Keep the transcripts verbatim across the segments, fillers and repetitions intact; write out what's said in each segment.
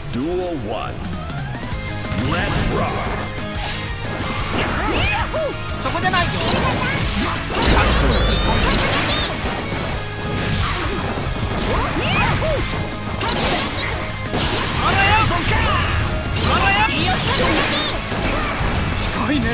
Duel one. Let's rock. そこじゃないよ。近いね。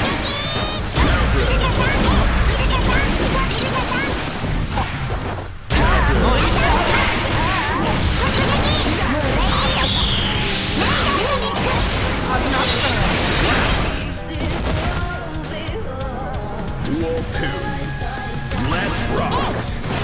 Duel two. Let's rock.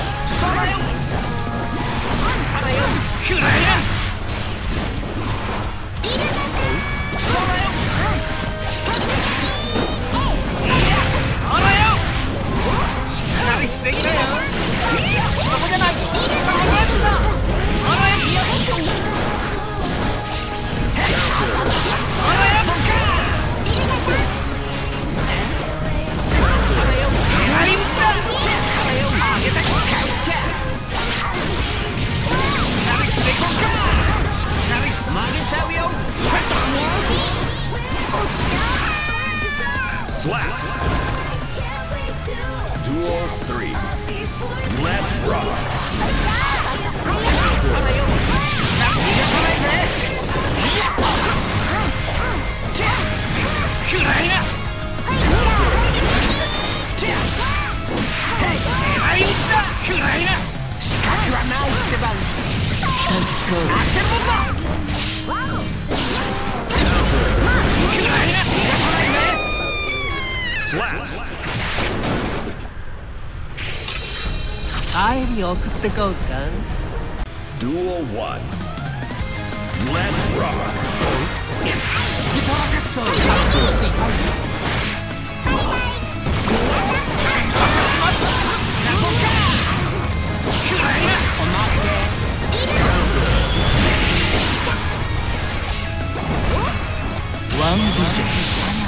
アイリー送ってこうか。 Duel one. Let's rock. スキパーカツソー。ワンビジョン。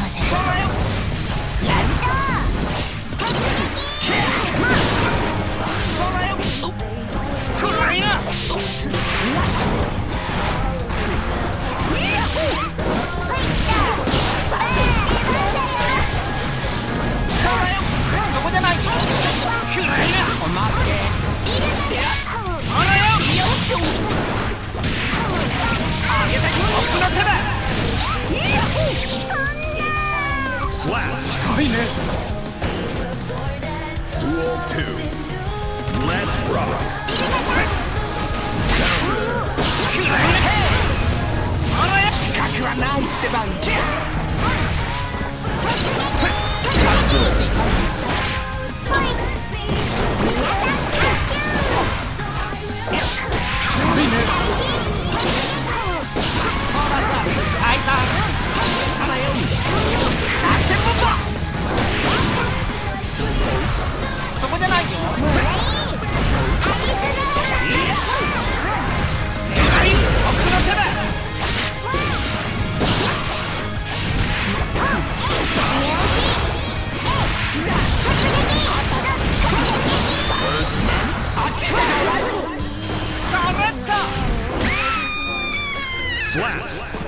Slap. Duel two. Let's rock. Slap.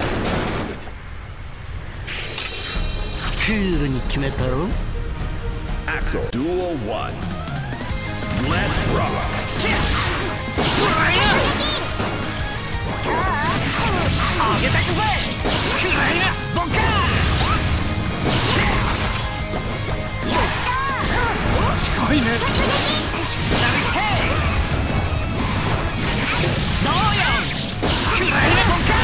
クールに決めたろ。 Axel. Duel one. Let's rock. 上げてくぜ。クライナボンカー。近いね。どうよ。クライナボンカー。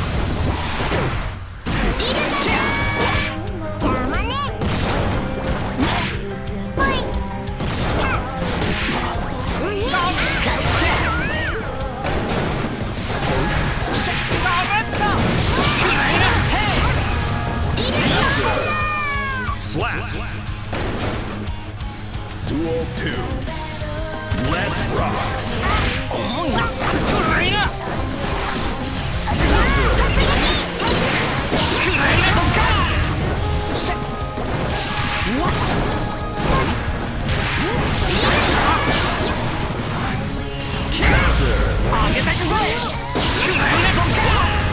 Slap. Duel two. Let's rock. Counter.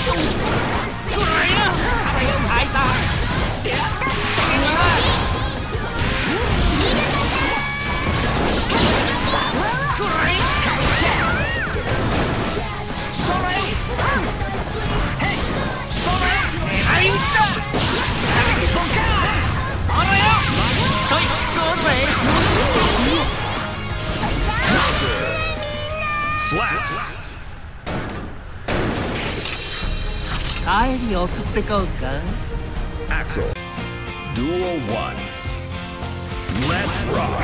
帰り送ってこうか。 Axel. Duel one. Let's rock.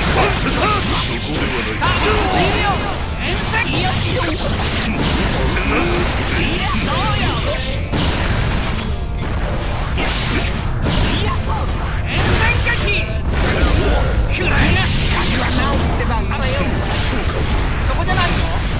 そこじゃないの？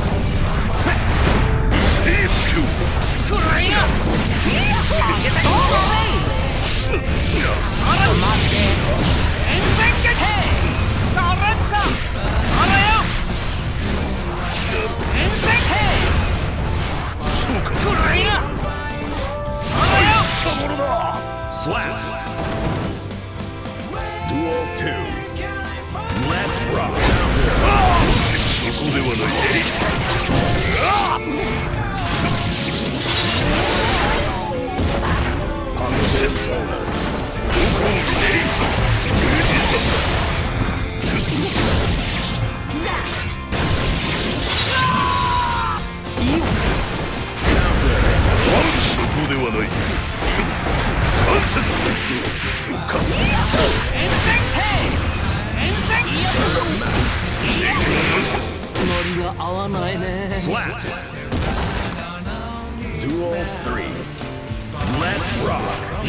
Slap. Duel two. Let's rock. そこではない。 ノリが合わないね。 Slap. Duel three. Let's rock.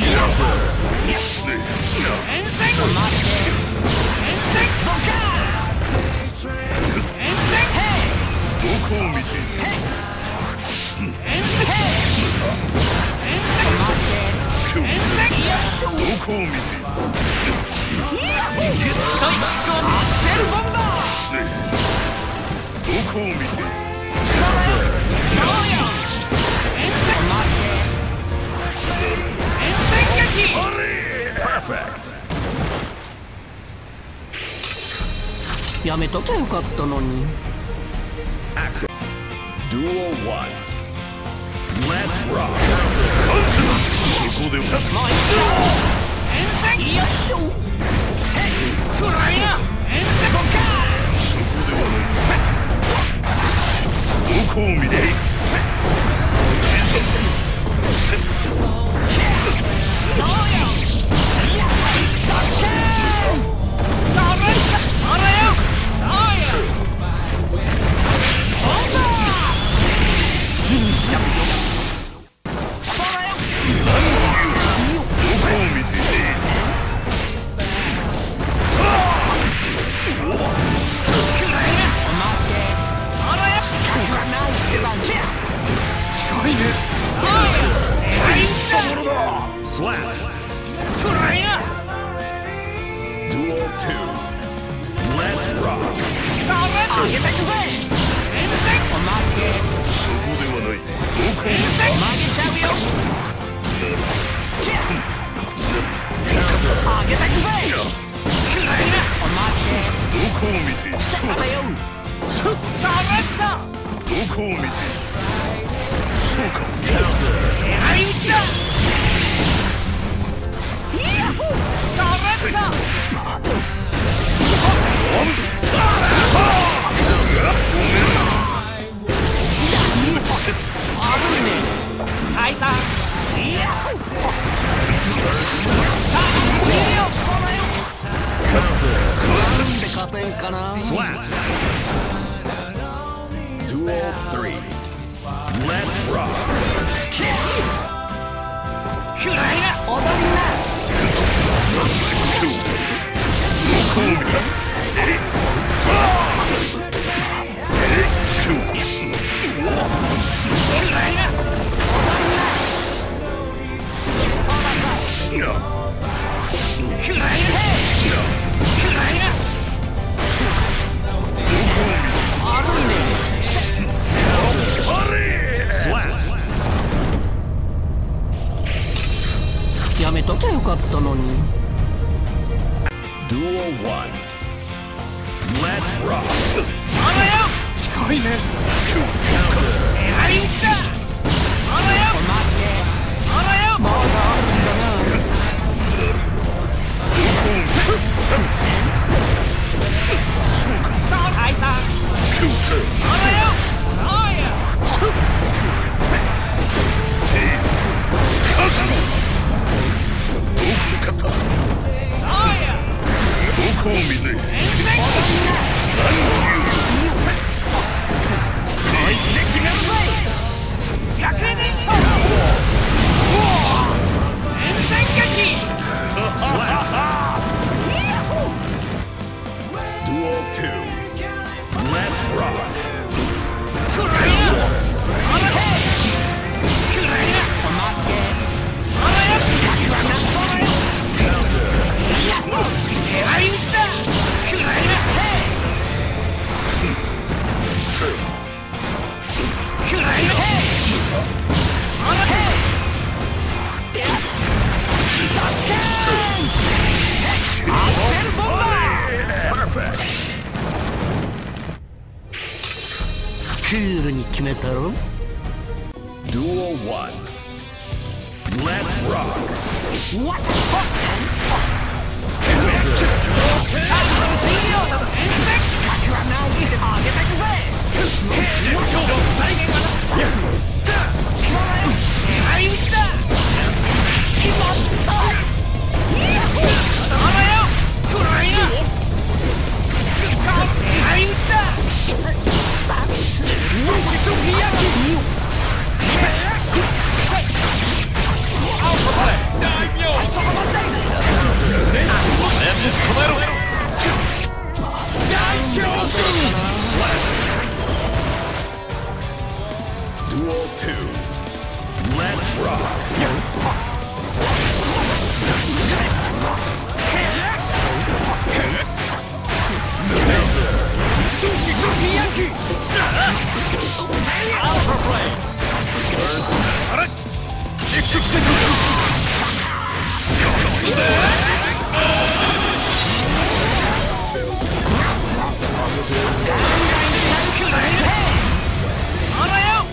Perfect. やめときゃよかったのに。 Axel. Duel one. Let's rock. そこでは。どこを見ている？Slap. Duel two. Let's rock. 上げてくぜ。おまけ。 そこではない。 曲げちゃうよ。上げてくぜ。おまけ。 どこを見ている？ そうだよ。さらった。 どこを見ている？そうか。 狙い撃ちだ。さらった。あるね。開いた。いや。さあ、次よ。そらよ。なんで勝てんかな。 Slap. Duel three. Let's rock. くらいな。踊りな。 どこを見た？えっ？Slap. ときゃよかったのに。 Duel one. Let's rock. あらよ近いねエアリンキだあらよあらよまだあるんだなさあ入ったあらよあやあやどこを見ねこいつで決めるぜ逆転勝負遠戦撃 Duel two. Let's rock. くらえやあらへくらえやあらよ仕掛けはなさらよエアリンキだくらえやくらえやあらへアクセルボンバー Perfect. クールに決めたろ。 Duel one. Let's rock. What? 仕掛けはないあげてくぜ再現がなさエアリンキだ決まったあらよトライやエアリンキだソフィソフィアアウトプレイ大名そこまで連続止めろ大勝負 Duel two. Let's rock. ソフィソフィヤンキアウトプレイあれシェクシェクシェクあらよ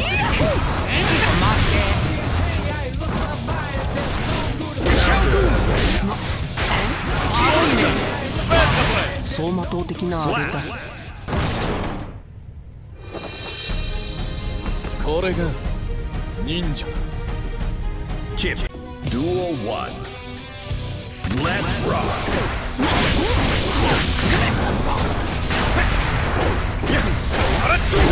走馬灯的なあれだ。 これが忍者だ Chip. Duel one. Let's rock. あらそう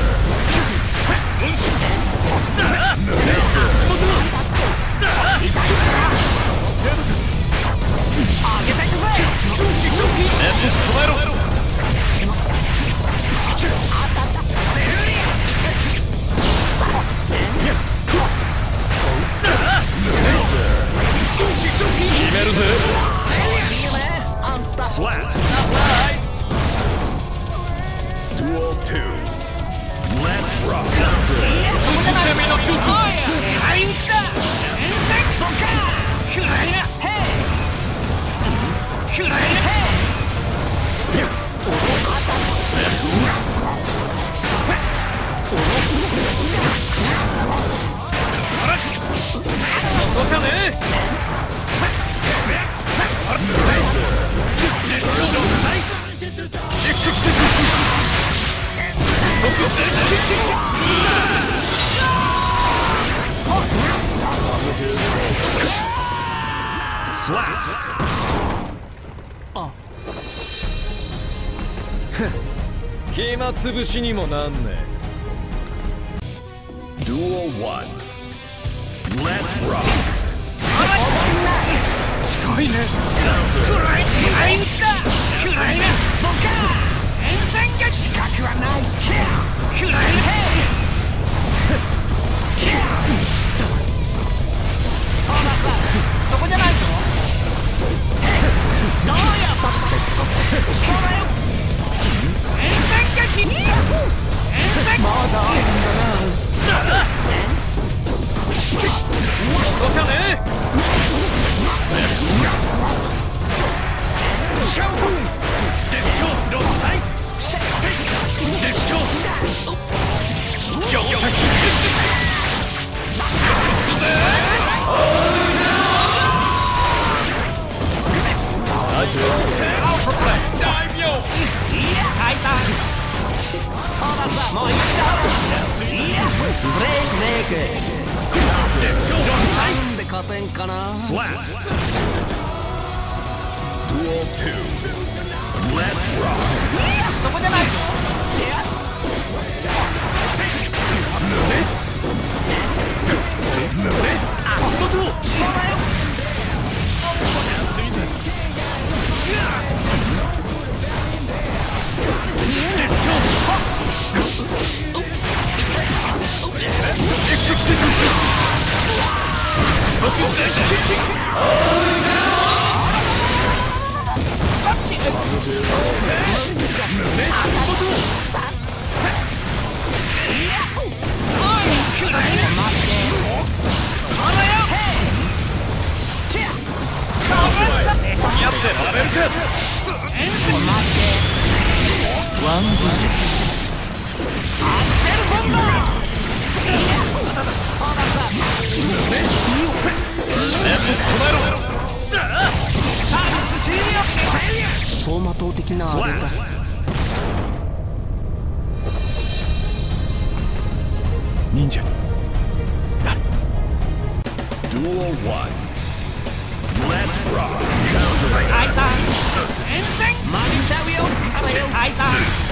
上げていくぜソフィソフィエンブス止めろ決めるぜ Slap. Duel two. Let's rock. セミのチューチューエアリンキだ遠征ボカークライナヘイクライナヘイそこじゃねえ暇つぶしにもなんねえ Duel one. Let's rock. 近いねクライナエアリンキだクライナボカー遠征撃資格はないクライナヘイおまさそこじゃないぞどうやそれよ遠征撃遠征まだあるんだなそこじゃねえ Slap. Duel two. Let's rock. そこじゃないぞ。走馬灯的なあれか。忍者。 Duel one. Let's rock. 開山遠征曲げちゃうよ。開山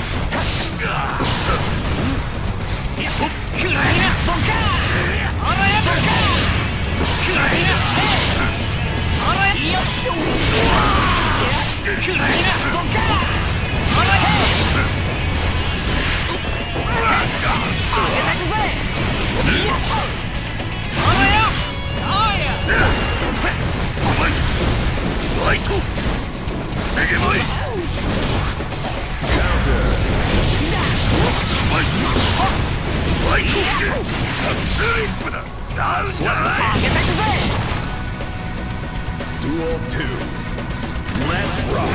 くらいなボカーあらやボカーくらいなあらやよっしょくらいなボカーあらやあげてくぜあらやあやライトめげまいライトスリップだダウンじゃない上げてくぜ Duel two. Let's rock.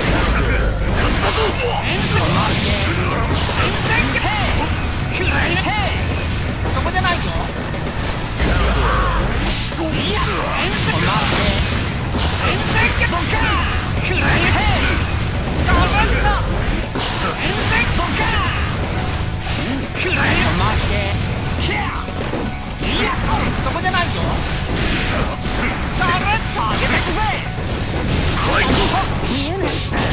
そこじゃないぞいや遠征遠征ボカーくらいへガバッと遠征ボカーくらいいやそこじゃないぞガバッと上げてくぜ見えない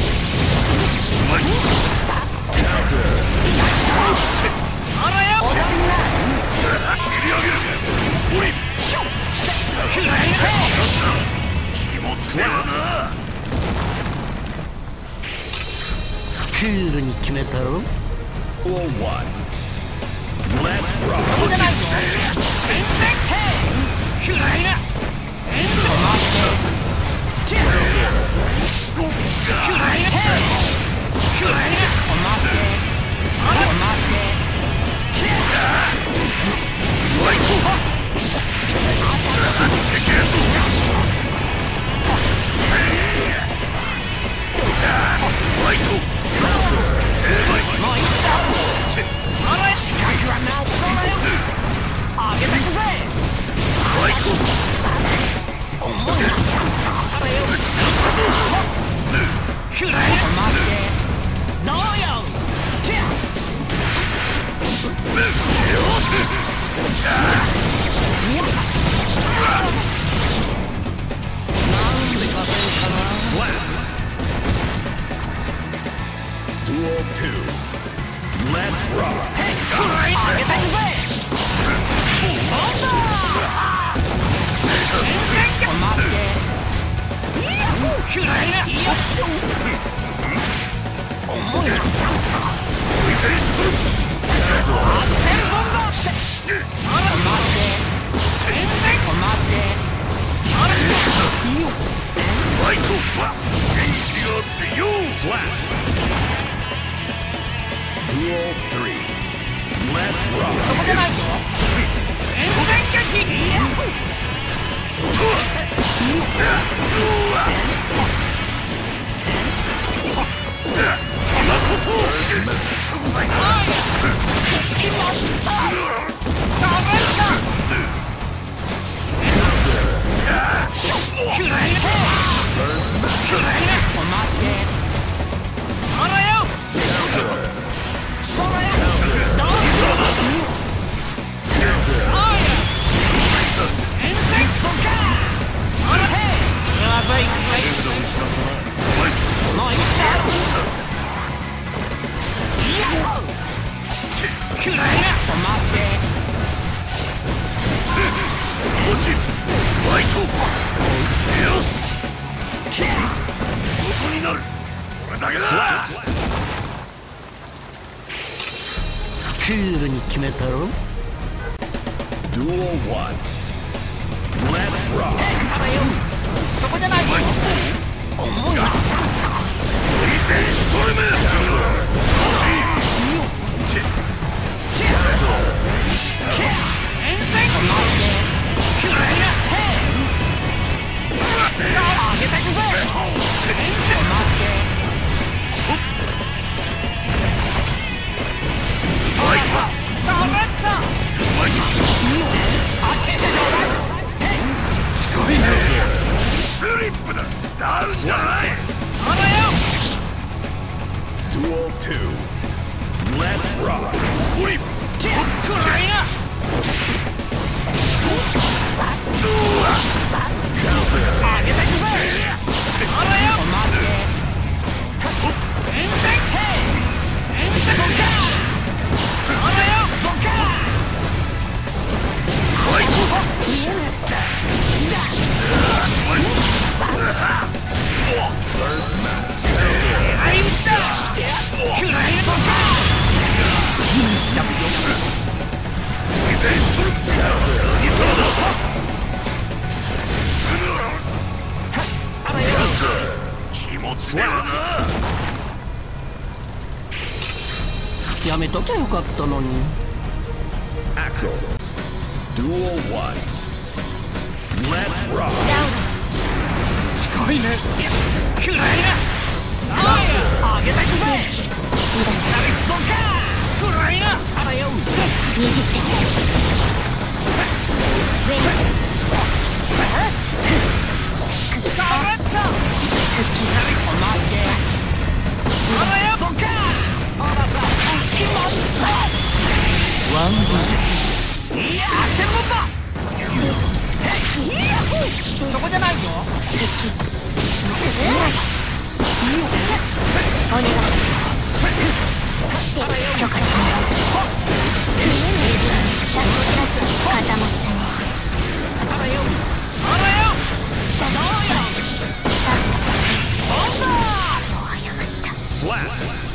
あらよ踊りな切り上げるおいしょくらい気持ちだなクールに決めたろ。 Duel one. Let's rock. そこじゃないぞ遠征くらいな遠征くらいなくらいなあらライトライトもう一緒あら視覚は直そうだよ上げてくぜライト重いなあらよくらいなどうよ Duel two. Let's rock. 上げてくぜくらいなよっしょ重いなアクセルボンバーシェあら待って全然待ってあらいいよライトは元気があってよ Slap. Duel three. Let's rock. そこじゃないぞ遠征撃やっくらえくらえおまけあらよそらよどうぞあやエンセンボカあらへまずいもう一緒いやくらえおまけ落ちライトよしここになるこれだけだクールに決めたろ Duel one Let's rock あらよそこじゃないぞ重いなストレムエンセンくらえなあげてくぜエンセンおいさしゃべったあっち行ってちょうだい近いねスリップだダウンじゃないあらよ Duel two Let's rock フリップくらえなさっさっあげてくぜあらよおまけエンセンエンセンボカあらよボカライト見えねえさっあいつだくらえボカ気持ちだなやめときゃよかったのに Axel Duel one Let's rock 近いねくらえなあやあげてくぜサリッポンかくらえなあらよセットにじってウェイさあサリッポンマーケあらよボンカあらさ決まったワンバいやアクセルボンだそこじゃないぞお願い許可しない固まったねあらよあらよどうよボンだ Slap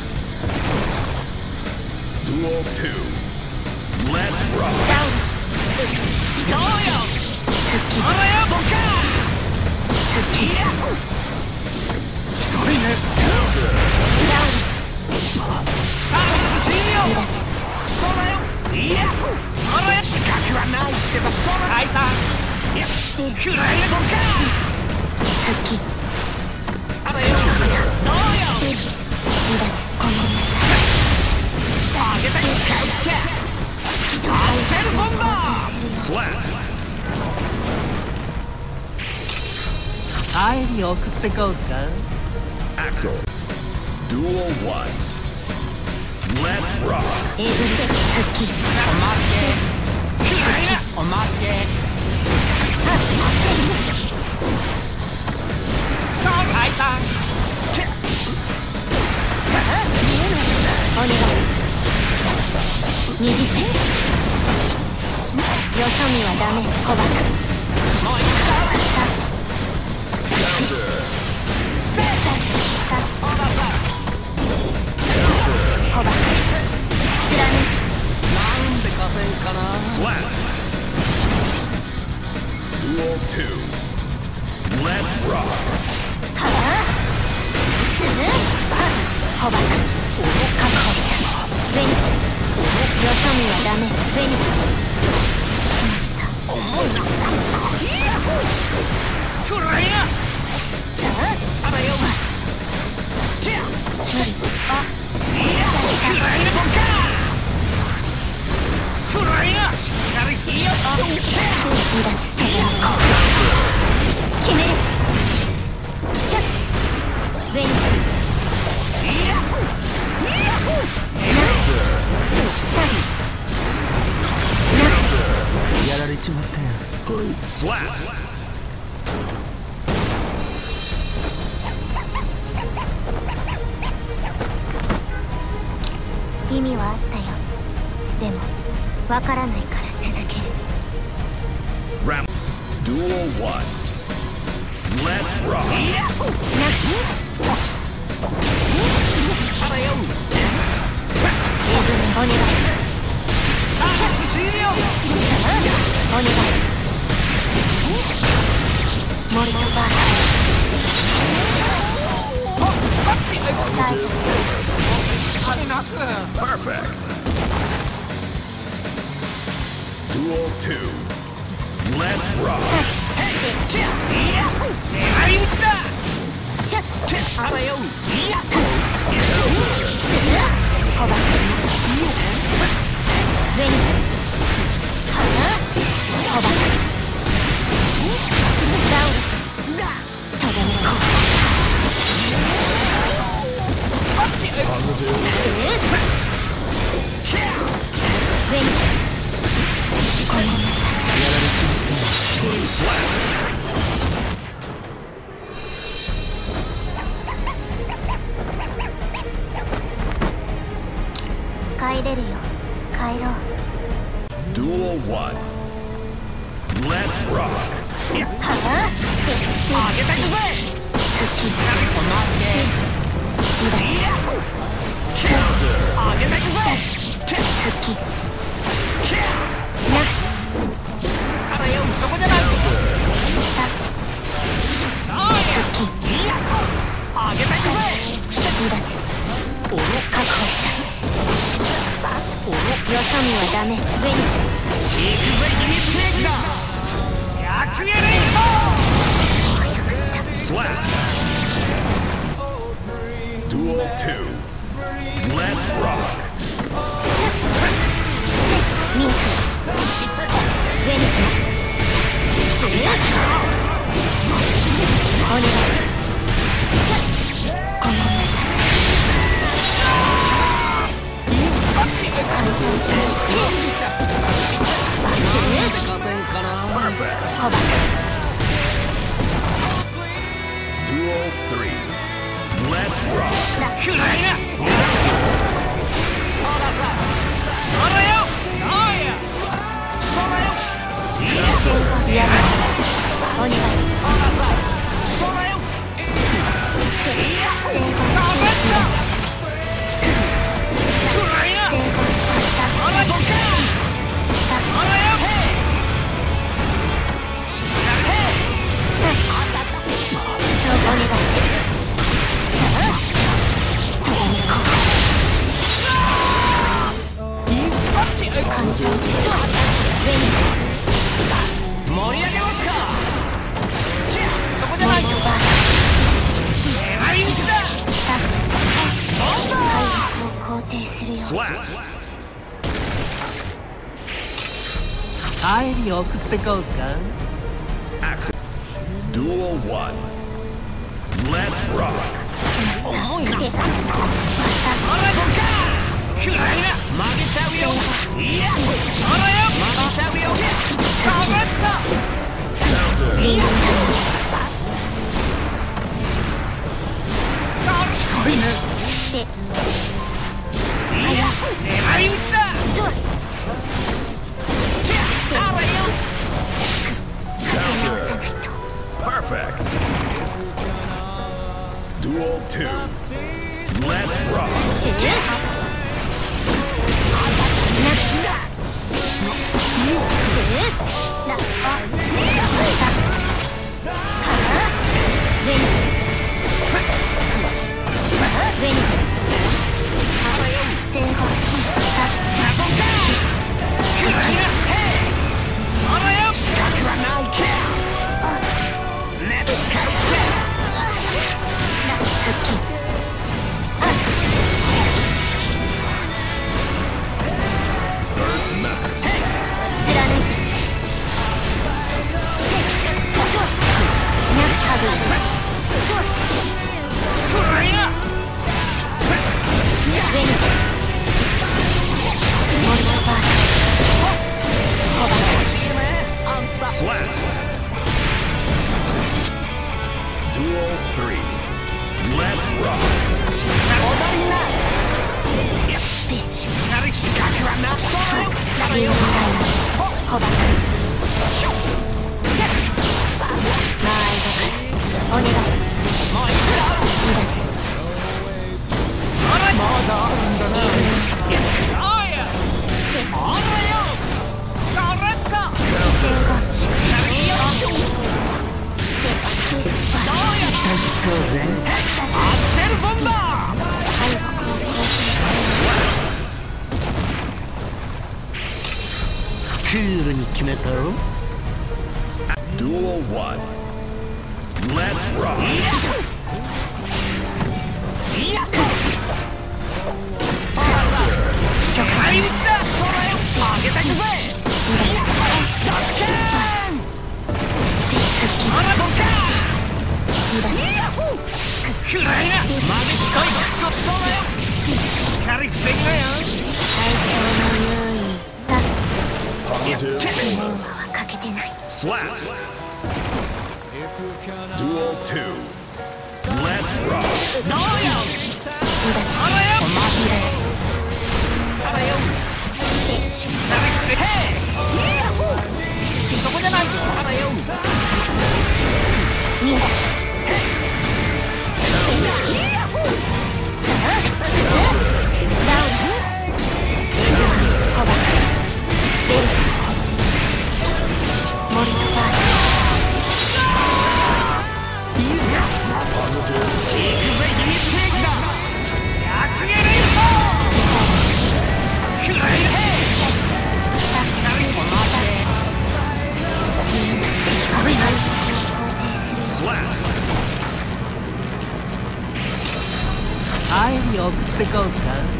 Duel two Let's rock どうよあらよボンカいや近いねサービス終了そうだよいやあらよ資格はないけどその空いたいやくらえボンカ復帰あらよどうよ離脱ごめんなさいあげて使うっけアクセルボンバー Slap 帰り送ってこうか Axel Duel one Let's rock 英文で復帰おまけくらえなおまけあませんさあ開いた見えないお願いにじってよそ見はダメ小バカもう一度セーターおばさん小バカ貫なんで勝てんかな Slap Duel two Let's rock はぁすぐさあ小バカ確保したフェニスよそ見はダメフェニスしまった重いなくらえなさああらよじゃあシェイあいやくらえなボンカくらえなしっかり気をつけ離脱決めるシャッウェイスやられちまったよ。 意味はあったよ。でもわからないから続ける。 Round Duel one. Let's rock. お願い。お願い。モルトバーラー。 Perfect. Duel two. Let's rock. シャッあらよ。おばウェニスはなおばダウンとどめこシューウェニスごめんなさい。帰れるよ。帰ろう。 Duel one. Let's rock. はああげたくぜ。あげたくぜ。復帰なあらよ。そこじゃない。復帰あげたくぜ。離脱確保した。よそ見はダメ。ウェニス行くぜ秘密兵器だ。逆エレイト Slap. Duel two. Let's rock. ミンクウェニスシューお願い。ごめんなさい。 Duel three. Let's rock. 暗いな。ほらさ。ほらよ。おいや。そらよ。やだ。お願い。ほらさ。そらよ。姿勢が盛り上げますか。そこじゃない。肯定するよ。 帰り送ってこうか。 Duel one. Let's rock. 重いな。負けちゃうよ。いや、ほらよ。負けちゃうよ。かぶった。リンゴすごいね。で、いや、狙い撃ちだ。そう。あらよ。かけ直さないと。 Perfect. Duel two. Let's rock. シュー。な、シュー。な、あ、ウェニス。ウェニス。姿勢が。貫いて。 クールに決めたろ。 Duel one. Let's rock. いやほらさ巨大だそれ上げてくぜ。ドッカーンあらどっかいやほくらいなマジックイクスコそれしっかり防ぎなよ。 Positive bonus. Slap. Duel two. Let's rock. どうよあらよあらよしっかり防げ。いやほそこじゃないよあらよみんなアイリ送ってこうか。